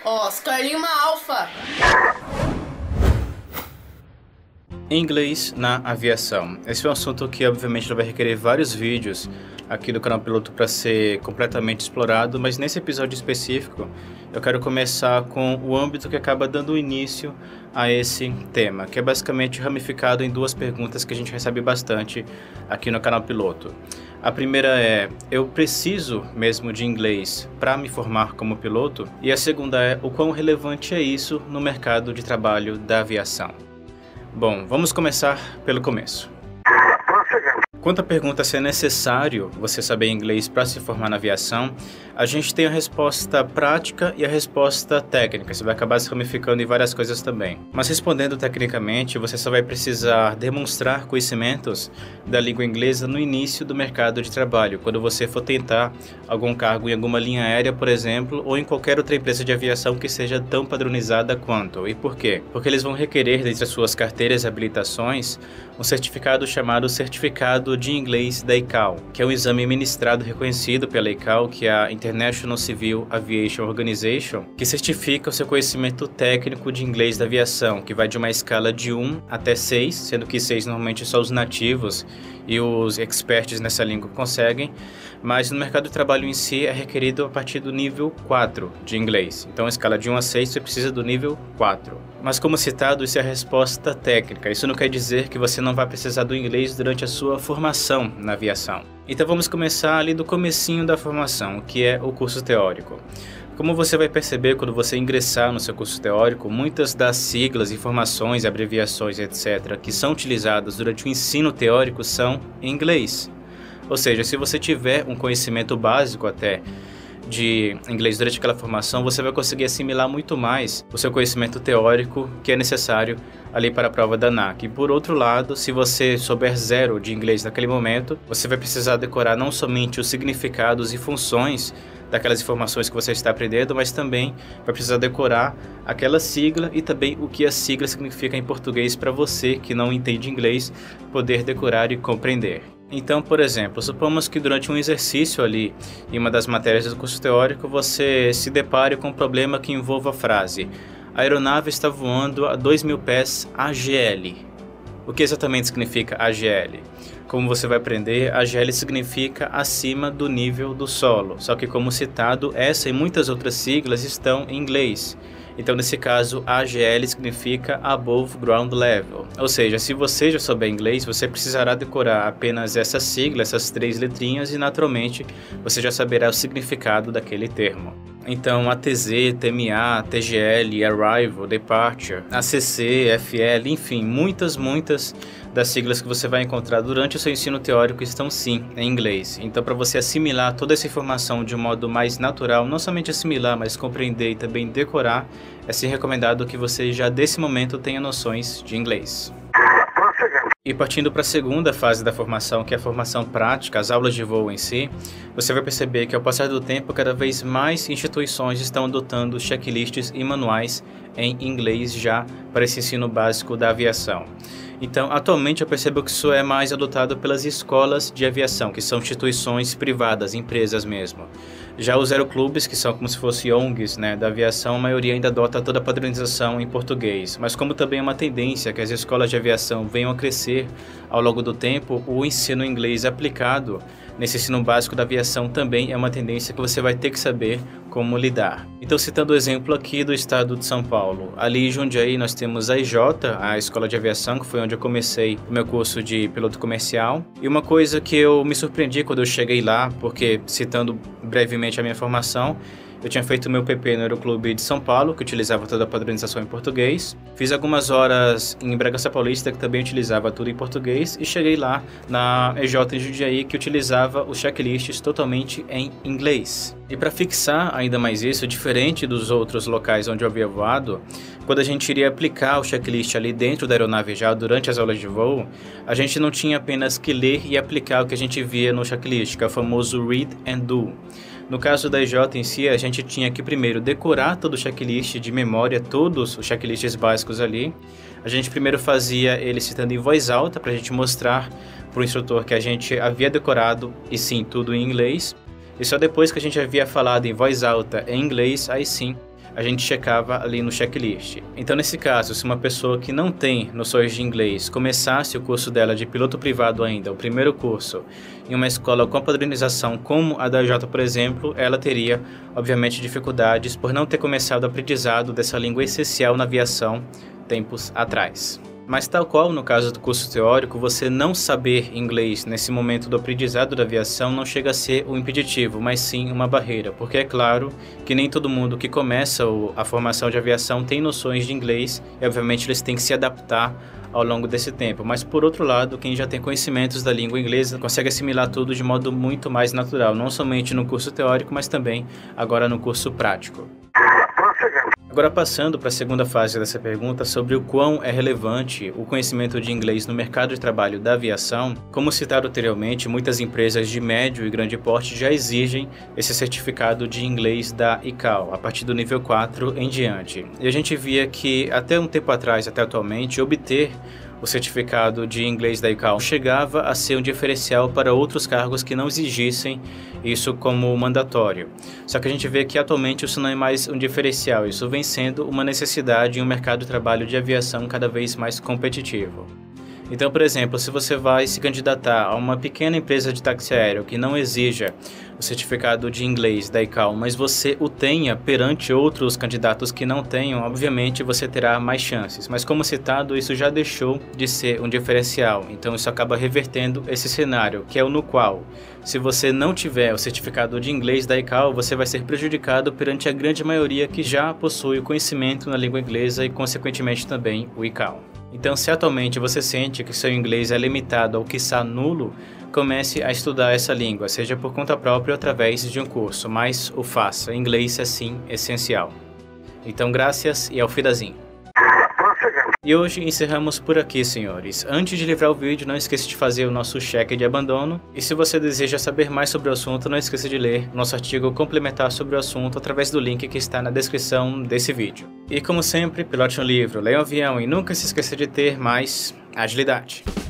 Oscar Lima Alfa. Inglês na aviação. Esse é um assunto que obviamente vai requerer vários vídeos aqui do canal Piloto para ser completamente explorado, mas nesse episódio específico eu quero começar com o âmbito que acaba dando início a esse tema, que é basicamente ramificado em duas perguntas que a gente recebe bastante aqui no canal Piloto. A primeira é: eu preciso mesmo de inglês para me formar como piloto? E a segunda é: o quão relevante é isso no mercado de trabalho da aviação? Bom, vamos começar pelo começo. Quanto à pergunta se é necessário você saber inglês para se formar na aviação, a gente tem a resposta prática e a resposta técnica. Você vai acabar se ramificando em várias coisas também. Mas respondendo tecnicamente, você só vai precisar demonstrar conhecimentos da língua inglesa no início do mercado de trabalho, quando você for tentar algum cargo em alguma linha aérea, por exemplo, ou em qualquer outra empresa de aviação que seja tão padronizada quanto. E por quê? Porque eles vão requerer, dentre as suas carteiras e habilitações, um certificado chamado Certificado de Inglês da ICAO, que é um exame ministrado reconhecido pela ICAO, que é a International Civil Aviation Organization, que certifica o seu conhecimento técnico de inglês da aviação, que vai de uma escala de 1 até 6, sendo que 6 normalmente só os nativos e os experts nessa língua conseguem, mas no mercado de trabalho em si é requerido a partir do nível 4 de inglês. Então, a escala de 1 a 6 você precisa do nível 4. Mas como citado, isso é a resposta técnica. Isso não quer dizer que você não vai precisar do inglês durante a sua formação na aviação. Então vamos começar ali do comecinho da formação, que é o curso teórico. Como você vai perceber quando você ingressar no seu curso teórico, muitas das siglas, informações, abreviações, etc., que são utilizadas durante o ensino teórico são em inglês. Ou seja, se você tiver um conhecimento básico até de inglês durante aquela formação, você vai conseguir assimilar muito mais o seu conhecimento teórico que é necessário ali para a prova da ANAC. E por outro lado, se você souber zero de inglês naquele momento, você vai precisar decorar não somente os significados e funções daquelas informações que você está aprendendo, mas também vai precisar decorar aquela sigla e também o que a sigla significa em português para você que não entende inglês poder decorar e compreender. Então, por exemplo, supomos que durante um exercício ali, em uma das matérias do curso teórico, você se depare com um problema que envolva a frase: a aeronave está voando a 2.000 pés AGL. O que exatamente significa AGL? Como você vai aprender, AGL significa acima do nível do solo, só que como citado, essa e muitas outras siglas estão em inglês. Então, nesse caso, AGL significa Above Ground Level. Ou seja, se você já souber inglês, você precisará decorar apenas essa sigla, essas 3 letrinhas, e naturalmente você já saberá o significado daquele termo. Então, ATZ, TMA, TGL, Arrival, Departure, ACC, FL, enfim, muitas das siglas que você vai encontrar durante o seu ensino teórico estão sim em inglês. Então, para você assimilar toda essa informação de um modo mais natural, não somente assimilar, mas compreender e também decorar, é sim recomendado que você já desse momento tenha noções de inglês. E partindo para a segunda fase da formação, que é a formação prática, as aulas de voo em si, você vai perceber que ao passar do tempo, cada vez mais instituições estão adotando checklists e manuais em inglês já para esse ensino básico da aviação. Então, atualmente eu percebo que isso é mais adotado pelas escolas de aviação, que são instituições privadas, empresas mesmo. Já os aeroclubes, que são como se fossem ONGs, da aviação, a maioria ainda adota toda a padronização em português. Mas como também é uma tendência que as escolas de aviação venham a crescer ao longo do tempo, o ensino inglês aplicado nesse ensino básico da aviação também é uma tendência que você vai ter que saber como lidar. Então, citando o exemplo aqui do estado de São Paulo, ali em Jundiaí nós temos a IJ, a Escola de Aviação, que foi onde eu comecei o meu curso de piloto comercial. E uma coisa que eu me surpreendi quando eu cheguei lá, porque citando brevemente a minha formação, eu tinha feito meu PP no Aeroclube de São Paulo, que utilizava toda a padronização em português. Fiz algumas horas em Bragança Paulista, que também utilizava tudo em português. E cheguei lá na EJ em Jundiaí, que utilizava os checklists totalmente em inglês. E para fixar ainda mais isso, diferente dos outros locais onde eu havia voado, quando a gente iria aplicar o checklist ali dentro da aeronave já durante as aulas de voo, a gente não tinha apenas que ler e aplicar o que a gente via no checklist, que é o famoso read and do. No caso da IJ em si, a gente tinha que primeiro decorar todo o checklist de memória, todos os checklists básicos ali. A gente primeiro fazia ele citando em voz alta para a gente mostrar para o instrutor que a gente havia decorado, e sim, tudo em inglês. E só depois que a gente havia falado em voz alta em inglês, aí sim, a gente checava ali no checklist. Então, nesse caso, se uma pessoa que não tem noções de inglês começasse o curso dela de piloto privado ainda, o primeiro curso, em uma escola com padronização como a da IJ, por exemplo, ela teria, obviamente, dificuldades por não ter começado o aprendizado dessa língua essencial na aviação tempos atrás. Mas tal qual no caso do curso teórico, você não saber inglês nesse momento do aprendizado da aviação não chega a ser um impeditivo, mas sim uma barreira, porque é claro que nem todo mundo que começa a formação de aviação tem noções de inglês e obviamente eles têm que se adaptar ao longo desse tempo, mas por outro lado, quem já tem conhecimentos da língua inglesa consegue assimilar tudo de modo muito mais natural, não somente no curso teórico, mas também agora no curso prático. Agora passando para a segunda fase dessa pergunta sobre o quão é relevante o conhecimento de inglês no mercado de trabalho da aviação, como citado anteriormente, muitas empresas de médio e grande porte já exigem esse certificado de inglês da ICAO, a partir do nível 4 em diante. E a gente via que até um tempo atrás, até atualmente, obter o certificado de inglês da ICAO chegava a ser um diferencial para outros cargos que não exigissem isso como mandatório. Só que a gente vê que atualmente isso não é mais um diferencial, isso vem sendo uma necessidade em um mercado de trabalho de aviação cada vez mais competitivo. Então, por exemplo, se você vai se candidatar a uma pequena empresa de táxi aéreo que não exija o certificado de inglês da ICAO, mas você o tenha perante outros candidatos que não tenham, obviamente você terá mais chances. Mas como citado, isso já deixou de ser um diferencial, então isso acaba revertendo esse cenário, que é o no qual, se você não tiver o certificado de inglês da ICAO, você vai ser prejudicado perante a grande maioria que já possui o conhecimento na língua inglesa e, consequentemente, também o ICAO. Então, se atualmente você sente que seu inglês é limitado ou quiçá nulo, comece a estudar essa língua, seja por conta própria ou através de um curso, mas o faça. Inglês é sim essencial. Então, graças e auf Wiedersehen. E hoje encerramos por aqui, senhores. Antes de livrar o vídeo, não esqueça de fazer o nosso cheque de abandono. E se você deseja saber mais sobre o assunto, não esqueça de ler o nosso artigo complementar sobre o assunto através do link que está na descrição desse vídeo. E como sempre, pilote um livro, leia um avião e nunca se esqueça de ter mais agilidade.